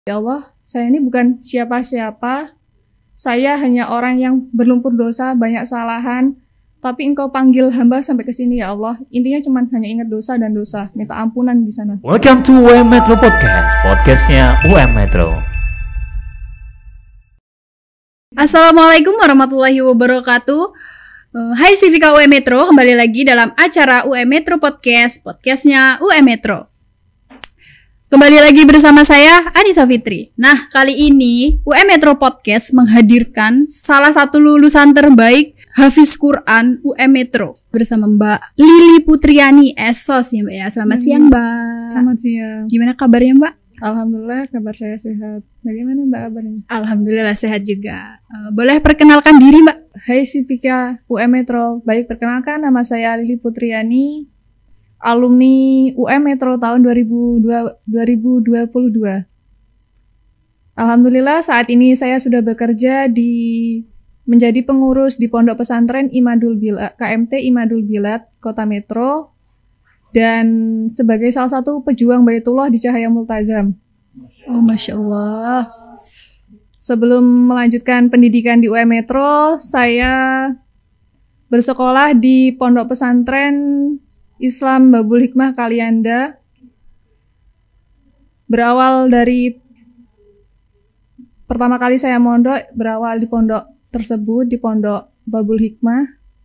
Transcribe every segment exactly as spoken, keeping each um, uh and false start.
Ya Allah, saya ini bukan siapa-siapa. Saya hanya orang yang berlumpur dosa, banyak kesalahan. Tapi Engkau panggil hamba sampai ke sini ya Allah. Intinya cuma hanya ingat dosa dan dosa. Minta ampunan di sana. Welcome to U M Metro Podcast. Podcastnya U M Metro. Assalamualaikum warahmatullahi wabarakatuh. Uh, Hai Sivika U M Metro, kembali lagi dalam acara U M Metro Podcast. Podcastnya U M Metro. Kembali lagi bersama saya, Anissa Fitri. Nah, kali ini U M Metro Podcast menghadirkan salah satu lulusan terbaik Hafiz Quran U M Metro bersama Mbak Lili Putriani S O S ya Mbak ya. Selamat hmm. siang Mbak. Selamat siang. Gimana kabarnya Mbak? Alhamdulillah kabar saya sehat. Bagaimana Mbak kabarnya? Alhamdulillah sehat juga. Uh, boleh perkenalkan diri Mbak? Hai Sivika U M Metro. Baik, perkenalkan nama saya Lili Putriani, alumni U M Metro tahun dua ribu dua puluh dua. Alhamdulillah saat ini saya sudah bekerja di menjadi pengurus di Pondok Pesantren Imadul Bilad, K M T Imadul Bilad, Kota Metro, dan sebagai salah satu pejuang Baitullah di Cahaya Multazam. Oh, Masya Allah. Sebelum melanjutkan pendidikan di U M Metro, saya bersekolah di Pondok Pesantren Islam Babul Hikmah Kalianda. Berawal dari pertama kali saya mondok, berawal di pondok tersebut, di Pondok Babul Hikmah.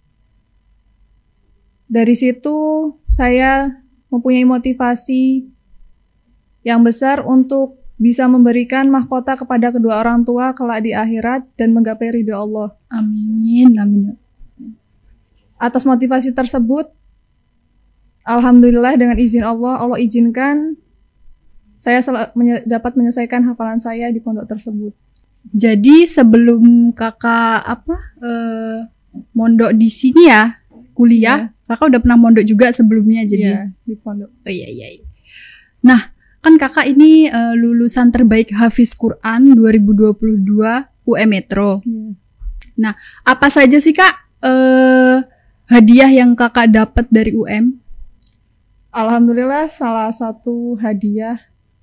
Dari situ saya mempunyai motivasi yang besar untuk bisa memberikan mahkota kepada kedua orang tua kelak di akhirat dan menggapai ridha Allah. Amin, amin. Atas motivasi tersebut, alhamdulillah dengan izin Allah, Allah izinkan saya sel- menye- dapat menyelesaikan hafalan saya di pondok tersebut. Jadi sebelum kakak apa eh, mondok di sini ya, kuliah, ya. Kakak udah pernah mondok juga sebelumnya jadi. Iya, di pondok. Oh iya iya. Nah, kan kakak ini eh, lulusan terbaik Hafiz Quran dua ribu dua puluh dua U M Metro. Ya. Nah, apa saja sih Kak eh, hadiah yang kakak dapat dari U M? Alhamdulillah salah satu hadiahnya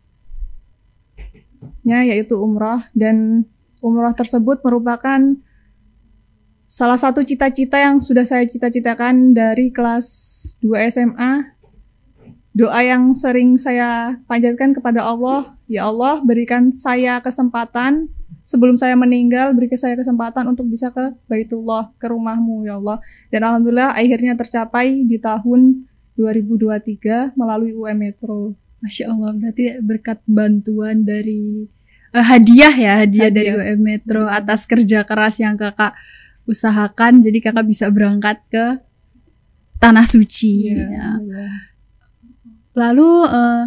yaitu umrah, dan umrah tersebut merupakan salah satu cita-cita yang sudah saya cita-citakan dari kelas dua S M A. Doa yang sering saya panjatkan kepada Allah, ya Allah berikan saya kesempatan sebelum saya meninggal, berikan saya kesempatan untuk bisa ke Baitullah, ke rumahmu ya Allah. Dan alhamdulillah akhirnya tercapai di tahun dua ribu dua puluh tiga melalui U M Metro. Masya Allah, berarti berkat bantuan dari uh, hadiah ya, hadiah, hadiah dari U M Metro atas kerja keras yang kakak usahakan, jadi kakak bisa berangkat ke Tanah Suci. Ya, ya. Ya. Lalu uh,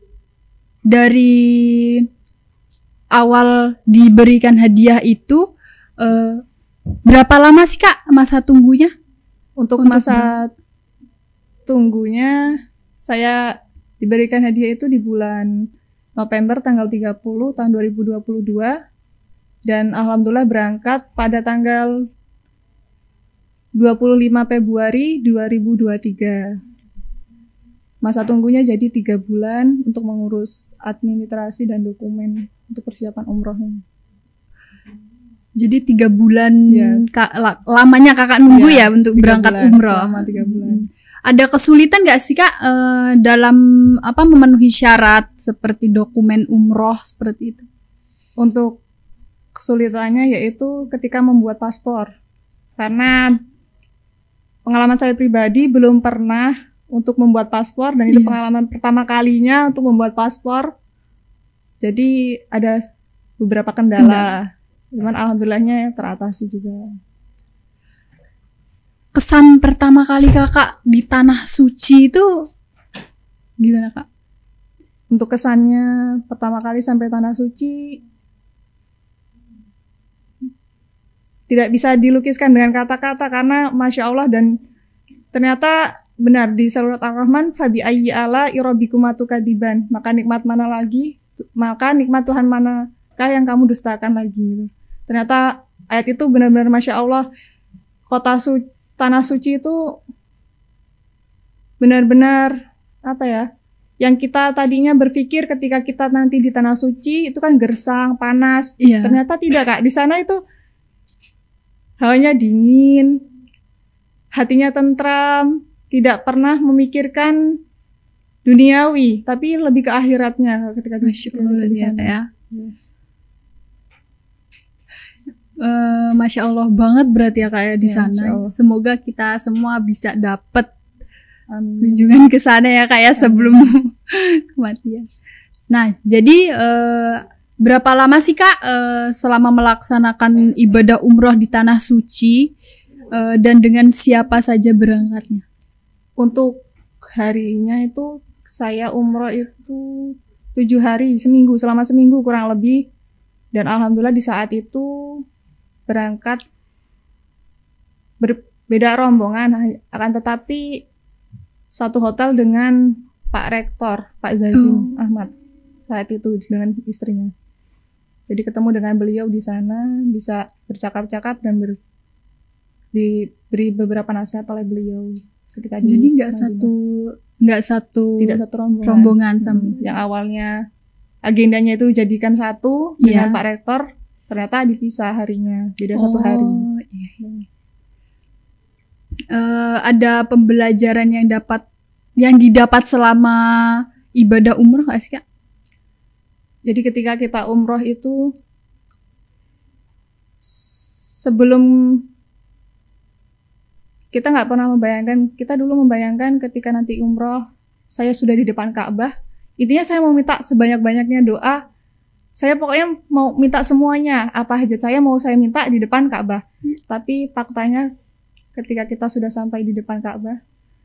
dari awal diberikan hadiah itu uh, berapa lama sih Kak masa tunggunya? Untuk, Untuk masa ber- tunggunya saya diberikan hadiah itu di bulan November tanggal tiga puluh tahun dua ribu dua puluh dua, dan alhamdulillah berangkat pada tanggal dua puluh lima Februari dua ribu dua puluh tiga. Masa tunggunya jadi tiga bulan untuk mengurus administrasi dan dokumen untuk persiapan umrohnya. Jadi tiga bulan ya. Kak, lamanya kakak nunggu ya, ya untuk berangkat bulan, umroh. Selama tiga bulan. Hmm. Ada kesulitan nggak sih Kak uh, dalam apa memenuhi syarat seperti dokumen umroh seperti itu? Untuk kesulitannya yaitu ketika membuat paspor, karena pengalaman saya pribadi belum pernah untuk membuat paspor, dan itu yeah. pengalaman pertama kalinya untuk membuat paspor. Jadi ada beberapa kendala, kendala. Cuman alhamdulillahnya teratasi juga. Kesan pertama kali kakak di Tanah Suci itu gimana Kak? Untuk kesannya pertama kali sampai Tanah Suci tidak bisa dilukiskan dengan kata-kata, karena Masya Allah, dan ternyata benar di surat Ar-Rahman, fabi ayyi ala irabbikuma tukadiban, maka nikmat mana lagi, maka nikmat Tuhan manakah yang kamu dustakan lagi. Ternyata ayat itu benar-benar Masya Allah. Kota Suci, Tanah Suci itu benar-benar apa ya, yang kita tadinya berpikir ketika kita nanti di tanah suci itu kan gersang, panas. Iya. Ternyata tidak, Kak. Di sana itu hawanya dingin, hatinya tentram, tidak pernah memikirkan duniawi, tapi lebih ke akhiratnya ketika di, Masya Allah di ya, sana. Kak, ya. Eh, Masya Allah banget berarti ya Kak ya di Ya, sana. Insya Allah. Semoga kita semua bisa dapat Amin. kunjungan ke sana ya Kak ya sebelum kematian. Nah, jadi eh, berapa lama sih Kak eh, selama melaksanakan ibadah umroh di tanah suci eh, dan dengan siapa saja berangkatnya? Untuk harinya itu saya umroh itu tujuh hari, seminggu, selama seminggu kurang lebih. Dan alhamdulillah di saat itu berangkat berbeda rombongan, akan tetapi satu hotel dengan Pak Rektor, Pak Zazim Oh. Ahmad saat itu dengan istrinya. Jadi ketemu dengan beliau di sana, bisa bercakap-cakap dan ber, diberi beberapa nasihat oleh beliau ketika di Jadi nggak Madinah. satu nggak satu Tidak satu rombongan, rombongan sama. Hmm, yang awalnya agendanya itu dijadikan satu dengan Iya. Pak Rektor, ternyata dipisah harinya, beda satu Oh, hari. iya. Eh, ada pembelajaran yang dapat yang didapat selama ibadah umroh nggak sih Kak? Jadi ketika kita umroh itu sebelum kita nggak pernah membayangkan, kita dulu membayangkan ketika nanti umroh saya sudah di depan Ka'bah, intinya saya mau minta sebanyak-banyaknya doa, saya pokoknya mau minta semuanya, apa hajat saya mau saya minta di depan Ka'bah. Tapi faktanya ketika kita sudah sampai di depan Ka'bah,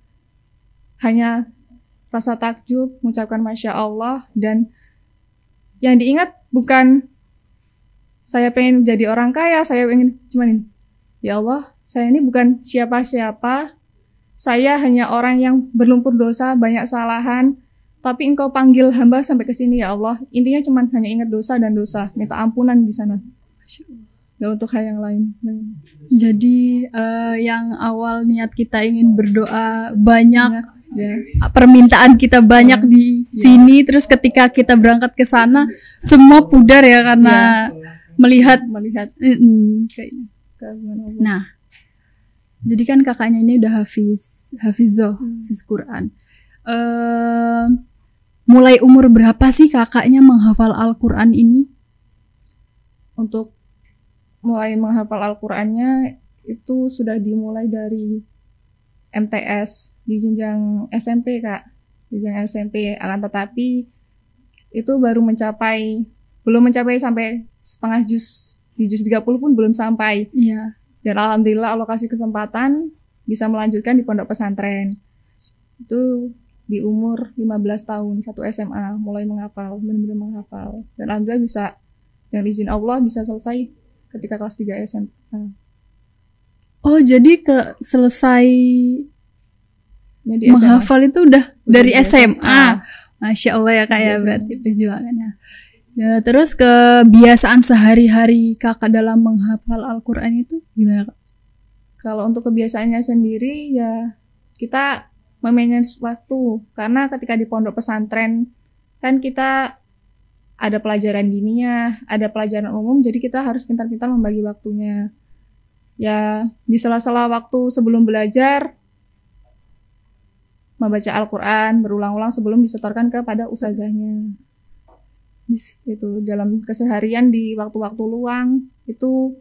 hanya rasa takjub, mengucapkan Masya Allah, dan yang diingat bukan saya pengen jadi orang kaya, saya pengen cuman ini, ya Allah, saya ini bukan siapa-siapa, saya hanya orang yang berlumpur dosa, banyak kesalahan, tapi Engkau panggil hamba sampai ke sini ya Allah. Intinya cuman hanya ingat dosa dan dosa, minta ampunan di sana. Gak untuk hal yang lain. Jadi eh, yang awal niat kita ingin berdoa banyak, Ya, permintaan kita banyak di sini, terus ketika kita berangkat ke sana semua pudar ya karena melihat. melihat Mm-mm, kayak- keagungan Allah. Nah, jadi kan kakaknya ini udah hafiz, hafizoh, hafiz Quran. Eh, mulai umur berapa sih kakaknya menghafal Al-Quran ini? Untuk mulai menghafal Al-Qur'annya itu sudah dimulai dari M T S di jenjang S M P, Kak. Di jenjang S M P, akan tetapi itu baru mencapai belum mencapai sampai setengah juz. Di juz tiga puluh pun belum sampai. Iya. Dan alhamdulillah Allah kasih kesempatan bisa melanjutkan di pondok pesantren. Itu di umur lima belas tahun, satu S M A mulai menghafal, benar-benar menghafal. Dan alhamdulillah bisa dengan izin Allah bisa selesai ketika kelas tiga S M A. Oh, jadi ke selesai Nya di S M A. menghafal itu udah dari di S M A. S M A. Masya Allah ya kak Di ya, S M A. berarti perjuangannya. Ya, terus kebiasaan sehari-hari kakak dalam menghafal Al-Quran itu gimana kak? Kalau untuk kebiasaannya sendiri ya kita memanage waktu, karena ketika di pondok pesantren kan kita ada pelajaran diniyah, ada pelajaran umum, jadi kita harus pintar-pintar membagi waktunya. Ya di sela-sela waktu sebelum belajar membaca Al-Quran berulang-ulang sebelum disetorkan kepada ustazahnya. Itu dalam keseharian di waktu-waktu luang itu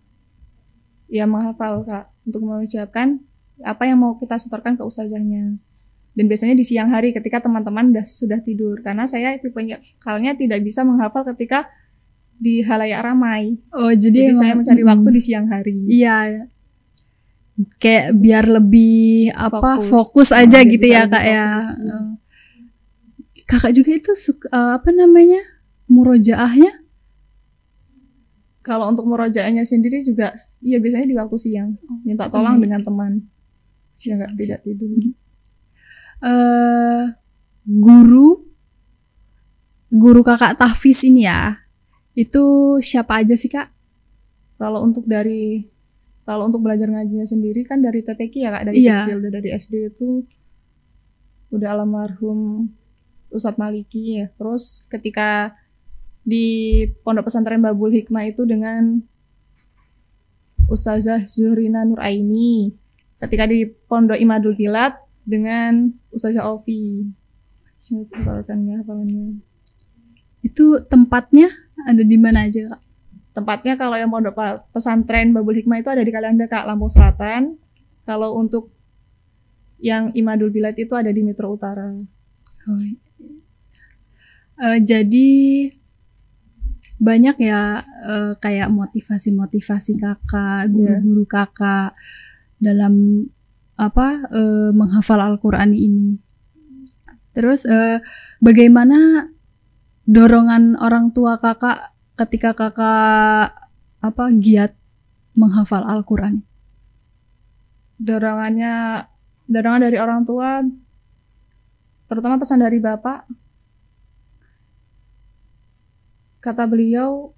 ya menghafal Kak, untuk mengucapkan apa yang mau kita setorkan ke ustazahnya. Dan biasanya di siang hari ketika teman-teman dah, sudah tidur, karena saya tipenya kalnya tidak bisa menghafal ketika di halayak ramai. Oh, jadi, Jadi saya emang- mencari mm, waktu di siang hari. Iya. Kayak biar lebih apa Fokus. fokus, aja Biar gitu bisa ya lebih kak ya. fokus, iya. Eh, Kakak juga itu suka eh, apa namanya murojaahnya? Kalau untuk murojaahnya sendiri juga iya biasanya di waktu siang, minta tolong iya. dengan teman. Ya nggak tidak tidur. eh guru guru kakak tahfiz ini ya, itu siapa aja sih kak? Kalau untuk dari kalau untuk belajar ngajinya sendiri kan dari T P Q ya Kak, dari Iya. kecil, udah dari S D itu udah almarhum Ustadz Maliki ya. Terus ketika di Pondok Pesantren Babul Hikmah itu dengan Ustazah Zuhrina Nur Aini. Ketika di Pondok Imadul Bilad dengan Ustazah Ovi. Itu tempatnya ada di mana aja, Kak? Tempatnya kalau yang Pondok Pesantren Babul Hikmah itu ada di Kalianda, Kak, Lampung Selatan. Kalau untuk yang Imadul Bilad itu ada di Metro Utara. Oh, uh, jadi banyak ya uh, kayak motivasi-motivasi kakak, guru-guru kakak dalam apa uh, menghafal Al-Quran ini. Terus uh, bagaimana dorongan orang tua kakak ketika kakak apa giat menghafal Al-Quran? Dorongannya, dorongan dari orang tua, terutama pesan dari bapak. Kata beliau,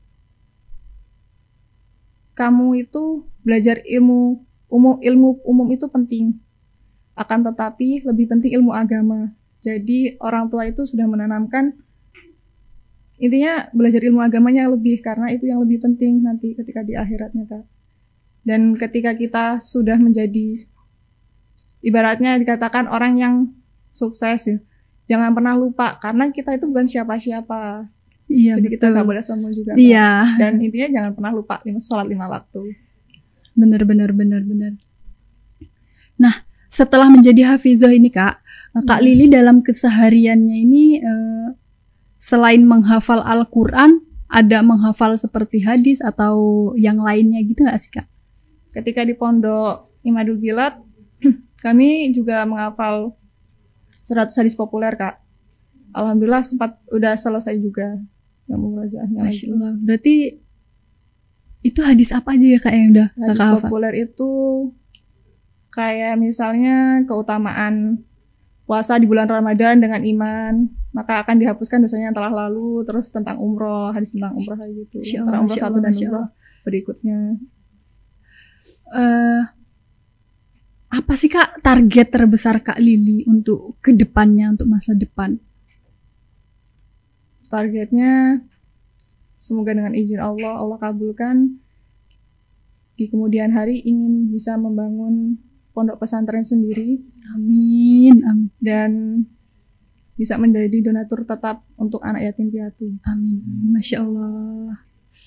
kamu itu belajar ilmu umum, ilmu umum itu penting. Akan tetapi lebih penting ilmu agama. Jadi orang tua itu sudah menanamkan, intinya belajar ilmu agamanya lebih, karena itu yang lebih penting nanti ketika di akhiratnya, Kak. Dan ketika kita sudah menjadi, ibaratnya dikatakan orang yang sukses ya, jangan pernah lupa, karena kita itu bukan siapa-siapa. Iya, jadi betul. Kita nggak boleh sombong juga. Iya. Kan? Dan intinya jangan pernah lupa lima sholat lima waktu. Bener bener bener bener. Nah, setelah menjadi hafizah ini, Kak, Kak hmm. Lili dalam kesehariannya ini eh, selain menghafal Al-Quran, ada menghafal seperti hadis atau yang lainnya gitu nggak sih, Kak? Ketika di Pondok Imadul Bilad, kami juga menghafal seratus hadis populer, Kak. Alhamdulillah sempat udah selesai juga yang murajaahnya. Masya Allah. Berarti itu hadis apa aja ya, Kak, yang udah hadis Kakak hafal? Populer itu kayak misalnya keutamaan puasa di bulan Ramadan dengan iman, maka akan dihapuskan dosanya yang telah lalu. Terus tentang umroh, hadis tentang umroh kayak gitu. Antara umroh satu dan umroh berikutnya. Uh, apa sih, Kak, target terbesar Kak Lili untuk kedepannya, untuk masa depan? Targetnya semoga dengan izin Allah, Allah kabulkan, di kemudian hari ingin bisa membangun pondok pesantren sendiri. Amin, amin. Dan bisa menjadi donatur tetap untuk anak yatim piatu. Amin. Masya Allah.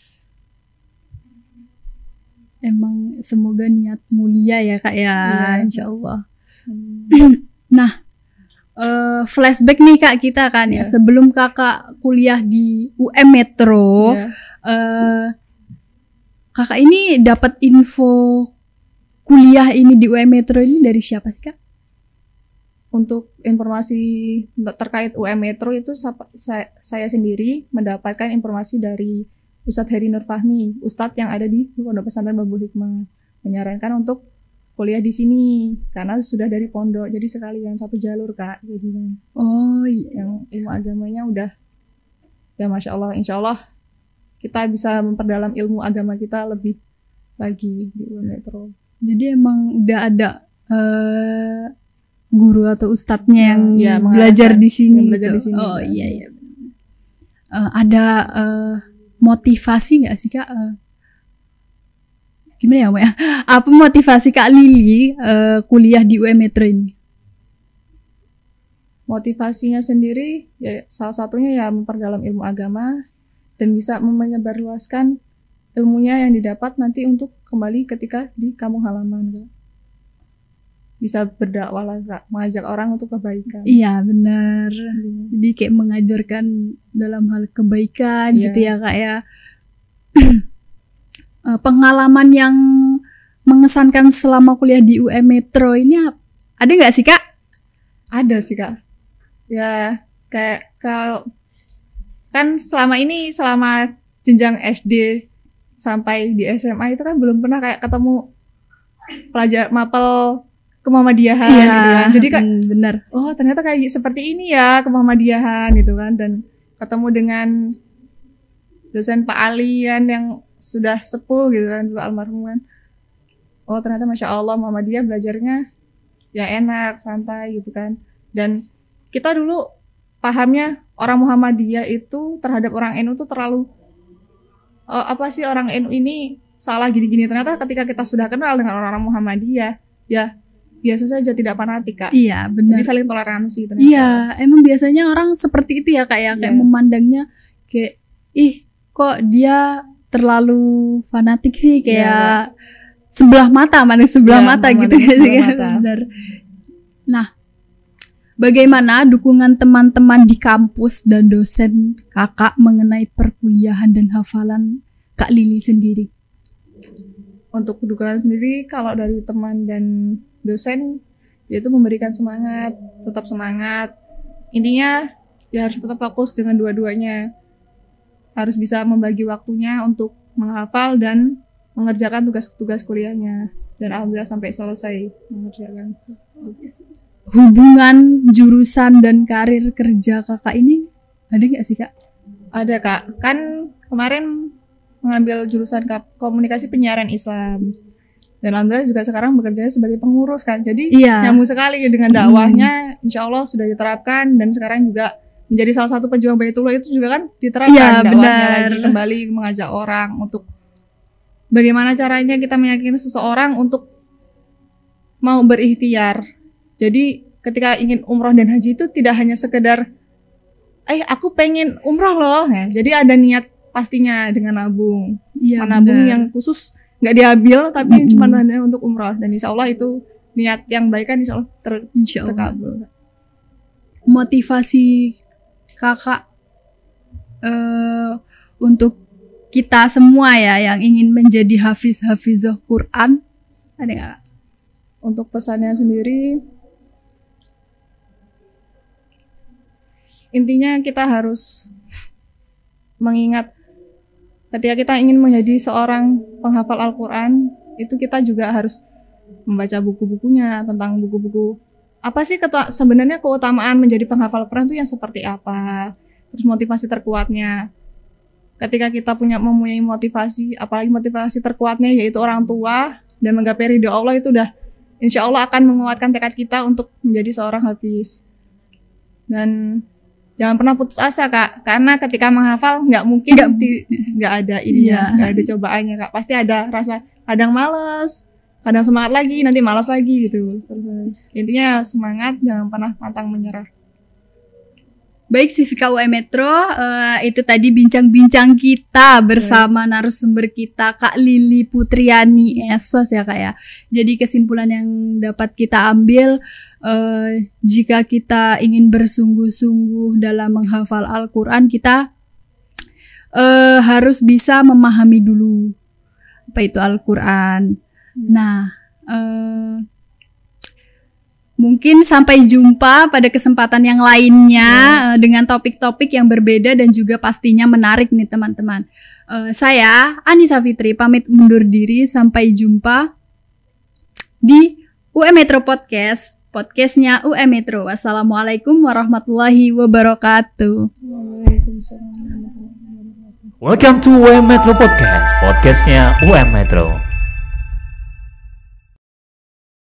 Emang semoga niat mulia ya, Kak, ya, ya. Insya Allah. Hmm. Nah, uh, flashback nih, Kak, kita kan ya, ya sebelum Kakak kuliah di U M Metro, ya. uh, Kakak ini dapat info kuliah ini di U M Metro ini dari siapa sih, Kak? Untuk informasi terkait U M Metro itu saya, saya sendiri mendapatkan informasi dari Ustadz Heri Nur Fahmi, Ustadz yang ada di Pondok Pesantren Babul Hikmah, menyarankan untuk kuliah di sini karena sudah dari pondok, jadi sekalian satu jalur, Kak. Jadi oh iya, yang ilmu agamanya udah ya Masya Allah, Insya Allah kita bisa memperdalam ilmu agama kita lebih lagi di U M Metro. Jadi emang udah ada uh, guru atau ustadznya yang ya, belajar di sini. Belajar di sini. Oh kan. Iya iya. Uh, ada uh, motivasi nggak sih, Kak? Uh, gimana ya, Mbak? Apa motivasi Kak Lili uh, kuliah di U M Metro ini? Motivasinya sendiri ya salah satunya ya memperdalam ilmu agama dan bisa menyebarluaskan ilmunya yang didapat nanti untuk kembali ketika di kampung halaman, Kak. Bisa berdakwah lah, Kak, mengajak orang untuk kebaikan. Iya, benar. Hmm. Jadi kayak mengajarkan dalam hal kebaikan, yeah. gitu ya, Kak, ya. Pengalaman yang mengesankan selama kuliah di U M Metro ini ada nggak sih, Kak? Ada sih, Kak. Ya, kayak kalau kan selama ini, selama jenjang S D sampai di S M A itu kan belum pernah kayak ketemu pelajar mapel Kemuhammadiyahan, ya, gitu kan. Jadi kan hmm, benar. Oh, ternyata kayak seperti ini ya Kemuhammadiyahan gitu kan, dan ketemu dengan dosen Pak Alian yang sudah sepuh gitu kan, Pak almarhum kan. Oh, ternyata Masya Allah Muhammadiyah belajarnya ya enak, santai gitu kan. Dan kita dulu pahamnya orang Muhammadiyah itu terhadap orang N U itu terlalu uh, apa sih orang N U ini salah gini-gini. Ternyata ketika kita sudah kenal dengan orang-orang Muhammadiyah, ya biasa saja, tidak fanatik Kak. Iya benar. Jadi saling toleransi ternyata. Iya, emang biasanya orang seperti itu ya Kak ya, kayak Iya. memandangnya kayak ih kok dia terlalu fanatik sih, kayak sebelah mata, mana sebelah Iya, mata gitu memandangnya sebelah kan. mata. Benar. Nah, bagaimana dukungan teman-teman di kampus dan dosen Kakak mengenai perkuliahan dan hafalan Kak Lili sendiri? Untuk dukungan sendiri, kalau dari teman dan dosen, yaitu memberikan semangat, tetap semangat. Intinya ya harus tetap fokus dengan dua-duanya. Harus bisa membagi waktunya untuk menghafal dan mengerjakan tugas-tugas kuliahnya. Dan alhamdulillah sampai selesai mengerjakan. Hubungan jurusan dan karir kerja Kakak ini ada nggak sih Kak? Ada Kak, kan kemarin mengambil jurusan komunikasi penyiaran Islam. Dan alhamdulillah juga sekarang bekerja sebagai pengurus kan. Jadi Iya. nyambung sekali dengan dakwahnya, insya Allah sudah diterapkan. Dan sekarang juga menjadi salah satu pejuang Baitullah itu juga kan diterapkan Iya, dakwahnya benar. lagi, kembali mengajak orang untuk bagaimana caranya kita meyakinkan seseorang untuk mau berikhtiar. Jadi ketika ingin umroh dan haji itu tidak hanya sekedar eh aku pengen umroh loh. Nah, jadi ada niat pastinya dengan nabung. Iya, Menabung benar. yang khusus nggak diambil tapi Mm-mm. cuma hanya untuk umroh, dan insya Allah itu niat yang baik kan insya Allah ter Insya Allah. terkabul. Motivasi Kakak eh untuk kita semua ya yang ingin menjadi hafiz-hafizah Quran ada nggak Kak? Untuk pesannya sendiri, intinya kita harus mengingat ketika kita ingin menjadi seorang penghafal Al-Quran, itu kita juga harus membaca buku-bukunya tentang buku-buku apa sih ketua, sebenarnya keutamaan menjadi penghafal Quran itu yang seperti apa, terus motivasi terkuatnya. Ketika kita punya mempunyai motivasi, apalagi motivasi terkuatnya yaitu orang tua dan menggapai ridho Allah, itu udah insya Allah akan menguatkan tekad kita untuk menjadi seorang hafiz. Dan jangan pernah putus asa Kak, karena ketika menghafal nggak mungkin Nggak- di- nggak ada ininya, Iya. nggak ada cobaannya Kak. Pasti ada rasa kadang males, kadang semangat lagi, nanti malas lagi gitu. Terus intinya semangat, jangan pernah pantang menyerah. Baik, Sivika U M Metro, eh, itu tadi bincang-bincang kita bersama narasumber kita Kak Lili Putriani Esos ya Kak ya. Jadi kesimpulan yang dapat kita ambil, eh, jika kita ingin bersungguh-sungguh dalam menghafal Al-Quran, kita eh, harus bisa memahami dulu apa itu Al-Quran. Nah, eh, mungkin sampai jumpa pada kesempatan yang lainnya eh, dengan topik-topik yang berbeda dan juga pastinya menarik nih teman-teman. Eh, saya Anissa Fitri pamit undur diri, sampai jumpa di U M Metro Podcast, podcastnya U M Metro. Wassalamualaikum warahmatullahi wabarakatuh. Waalaikumsalam. Welcome to U M Metro Podcast, podcastnya U M Metro.